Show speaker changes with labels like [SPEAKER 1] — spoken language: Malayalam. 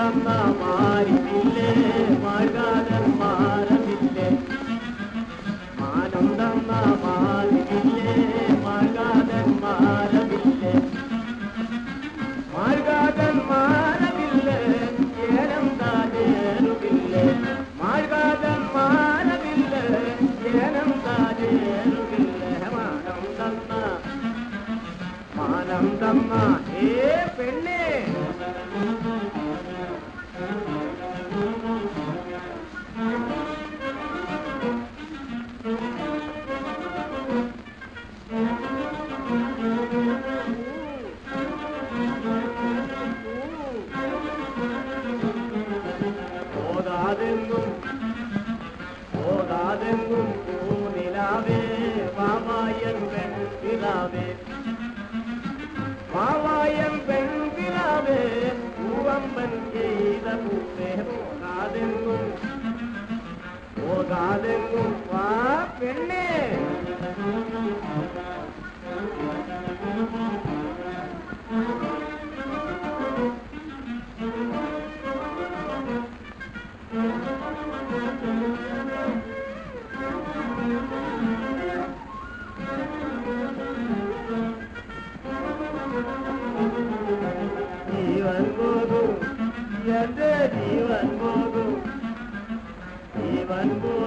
[SPEAKER 1] തന്ന മാരില്ലേ മാർഗാതൻ മാരമില്ലേ മാനം തന്ന മാരില്ലേ മാർഗാതൻ മാരമില്ലേ മാർഗാതൻ മാരമില്ലേ ഏനം താനേറുകില്ലേ മാർഗാതൻ മാരമില്ലേ ഏനം താനേറുകില്ലേ മാനം തന്ന ഏ പെണ്ണേ ഓതാതെങ്ങും പൂനിലാവേ വാവായൻ പെൺപിലാവേ വാവായൻ പെൺപിലാവേ പൂവമ്പൻ ചെയ്ത പൂവേ ഓതാതെങ്ങും വാ പെണ്ണേ ജീവൻ പോകും എന്റെ ജീവൻ പോകും ജീവൻ പോകും